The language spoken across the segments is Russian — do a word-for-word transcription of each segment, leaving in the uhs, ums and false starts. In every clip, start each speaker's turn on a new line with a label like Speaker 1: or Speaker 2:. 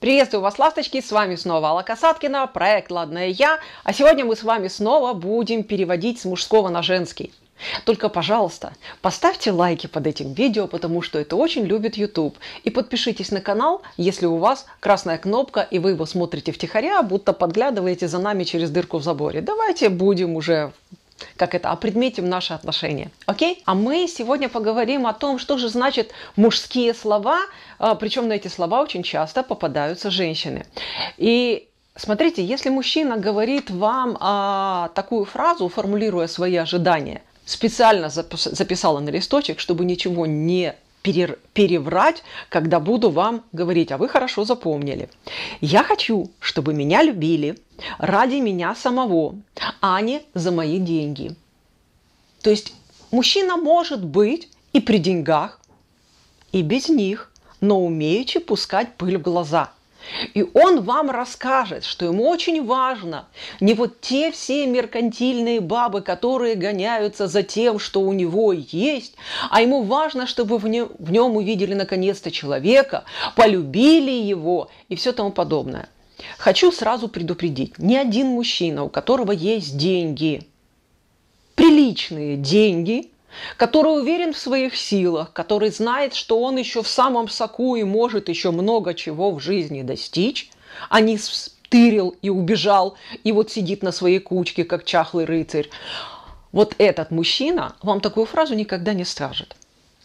Speaker 1: Приветствую вас, ласточки, с вами снова Алла Касаткина, проект «Ладная я», а сегодня мы с вами снова будем переводить с мужского на женский. Только, пожалуйста, поставьте лайки под этим видео, потому что это очень любит YouTube. И подпишитесь на канал, если у вас красная кнопка, и вы его смотрите втихаря, будто подглядываете за нами через дырку в заборе. Давайте будем уже... как это, опредметим наши отношения. Окей? А мы сегодня поговорим о том, что же значит мужские слова, причем на эти слова очень часто попадаются женщины. И смотрите, если мужчина говорит вам а, такую фразу, формулируя свои ожидания, специально записала на листочек, чтобы ничего не переврать, когда буду вам говорить, а вы хорошо запомнили. Я хочу, чтобы меня любили ради меня самого, а не за мои деньги. То есть мужчина может быть и при деньгах, и без них, но умеючи пускать пыль в глаза. И он вам расскажет, что ему очень важно не вот те все меркантильные бабы, которые гоняются за тем, что у него есть, а ему важно, чтобы в нем, в нем увидели наконец-то человека, полюбили его и все тому подобное. Хочу сразу предупредить, ни один мужчина, у которого есть деньги, приличные деньги, который уверен в своих силах, который знает, что он еще в самом соку и может еще много чего в жизни достичь, а не стырил и убежал, и вот сидит на своей кучке, как чахлый рыцарь. Вот этот мужчина вам такую фразу никогда не скажет.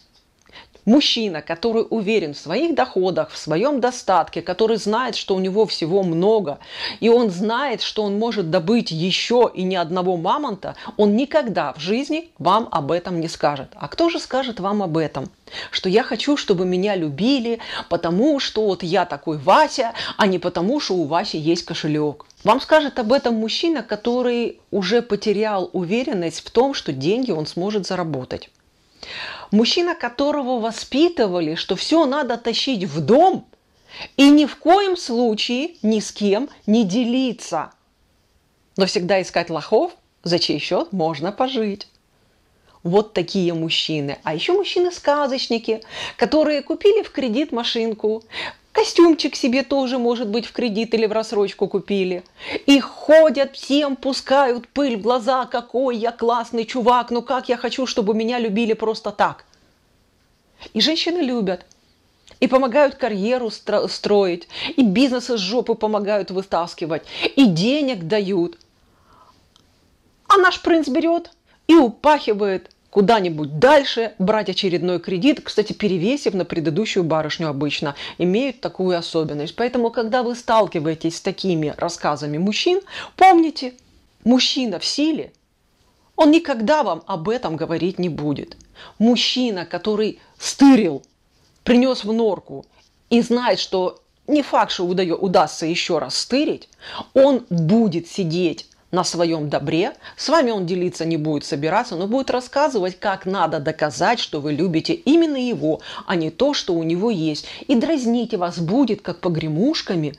Speaker 1: Мужчина, который уверен в своих доходах, в своем достатке, который знает, что у него всего много, и он знает, что он может добыть еще и ни одного мамонта, он никогда в жизни вам об этом не скажет. А кто же скажет вам об этом? Что я хочу, чтобы меня любили, потому что вот я такой Вася, а не потому, что у Васи есть кошелек. Вам скажет об этом мужчина, который уже потерял уверенность в том, что деньги он сможет заработать. Мужчина, которого воспитывали, что все надо тащить в дом и ни в коем случае ни с кем не делиться. Но всегда искать лохов, за чей счет можно пожить. Вот такие мужчины. А еще мужчины-сказочники, которые купили в кредит машинку, костюмчик себе тоже, может быть, в кредит или в рассрочку купили. И ходят всем, пускают пыль в глаза, какой я классный чувак, ну как я хочу, чтобы меня любили просто так. И женщины любят. И помогают карьеру строить, и бизнес из жопы помогают вытаскивать, и денег дают. А наш принц берет и упахивает куда-нибудь дальше, брать очередной кредит, кстати, перевесив на предыдущую барышню обычно, имеют такую особенность. Поэтому, когда вы сталкиваетесь с такими рассказами мужчин, помните, мужчина в силе, он никогда вам об этом говорить не будет. Мужчина, который стырил, принес в норку и знает, что не факт, что удастся еще раз стырить, он будет сидеть на своем добре, с вами он делиться не будет собираться, но будет рассказывать, как надо доказать, что вы любите именно его, а не то, что у него есть. И дразнить вас будет, как погремушками,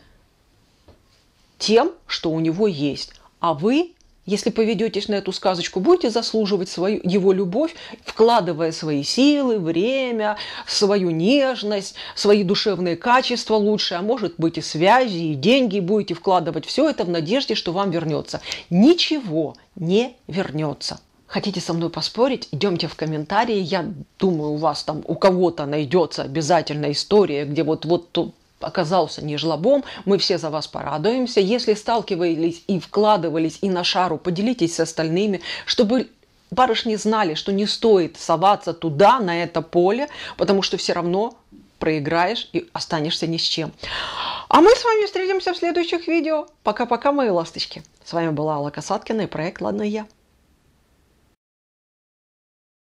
Speaker 1: тем, что у него есть. А вы, если поведетесь на эту сказочку, будете заслуживать свою, его любовь, вкладывая свои силы, время, свою нежность, свои душевные качества лучше, а может быть и связи, и деньги, будете вкладывать все это в надежде, что вам вернется. Ничего не вернется. Хотите со мной поспорить? Идемте в комментарии. Я думаю, у вас там, у кого-то найдется обязательно история, где вот вот тут оказался не жлобом, мы все за вас порадуемся. Если сталкивались и вкладывались и на шару, поделитесь с остальными, чтобы барышни знали, что не стоит соваться туда, на это поле, потому что все равно проиграешь и останешься ни с чем. А мы с вами встретимся в следующих видео. Пока-пока, мои ласточки. С вами была Алла Касаткина и проект «Ладная я».